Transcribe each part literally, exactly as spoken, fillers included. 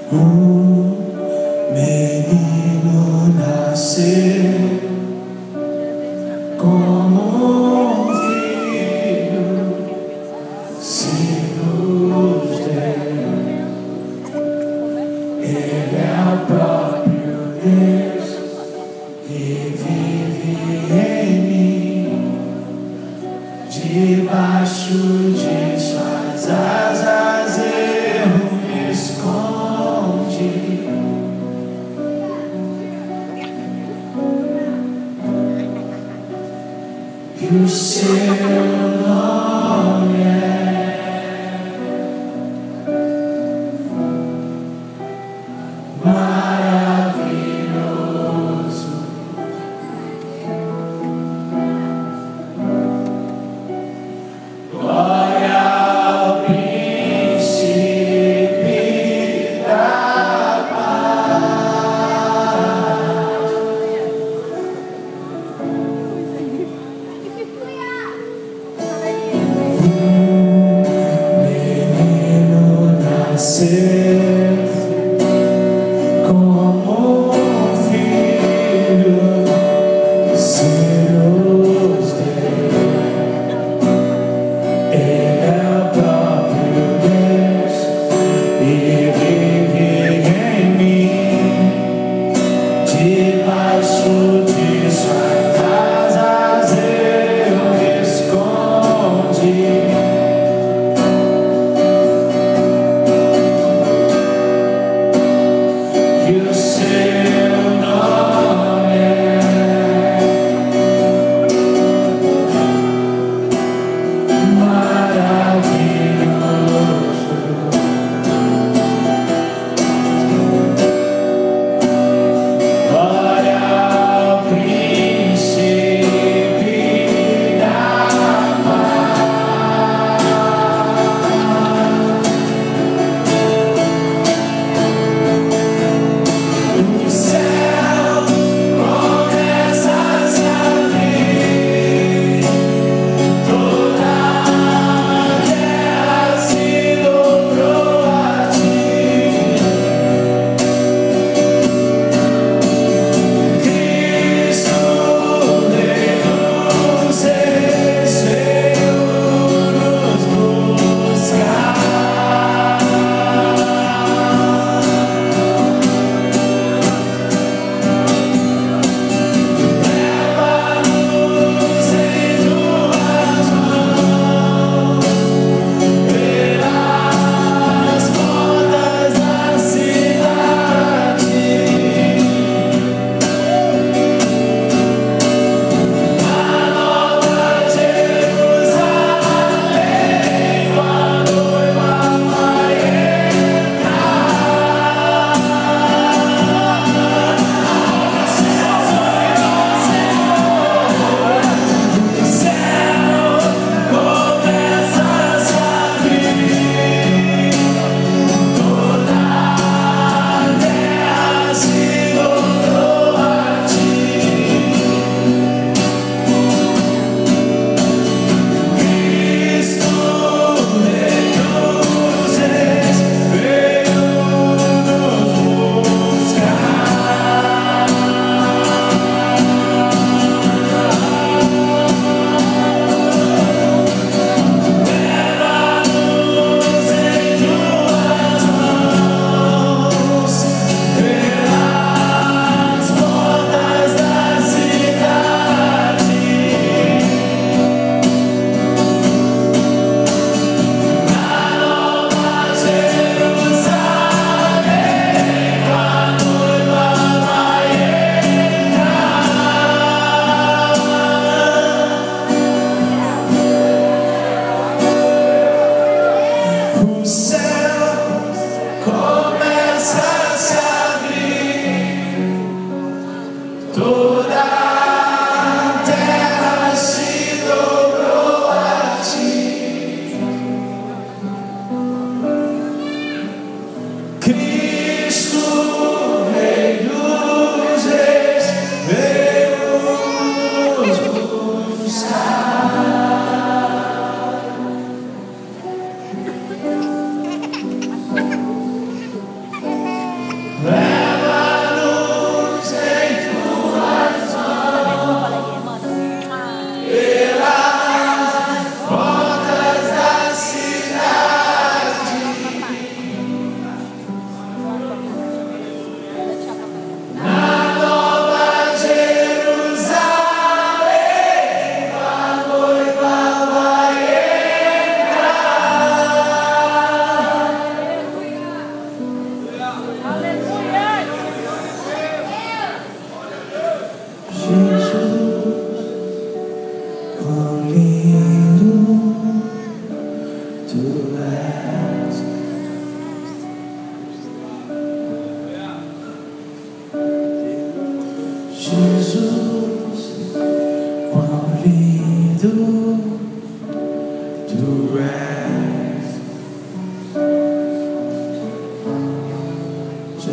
Um menino nasceu como um filho, se nos deu. Ele é o próprio Deus que vive em mim, debaixo de suas asas eu me escondi. E o seu nome é maravilhoso. Glória ao príncipe da paz. Menino nasceu como um filho, se nos deu. Ele é o próprio Deus e vive em mim, debaixo de suas asas eu me escondi.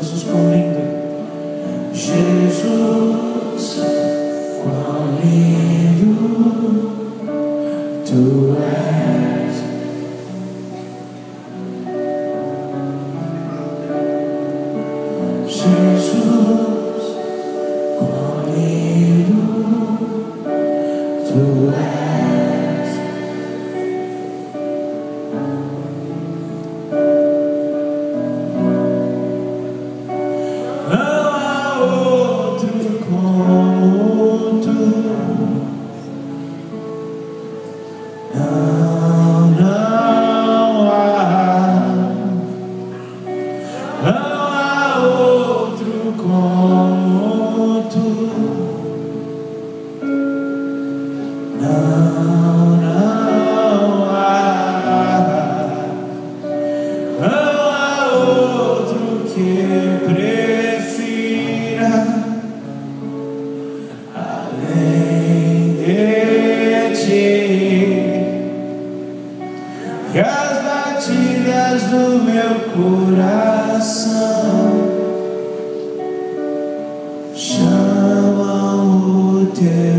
Jesus, quão lindo. Jesus, quão lindo tu és. Jesus, quão lindo tu és. Não há outro como tu. Não, não há. Não há outro como tu. Não, não há. Não há outro que prefira além de ti. E as batidas do meu coração chamam o teu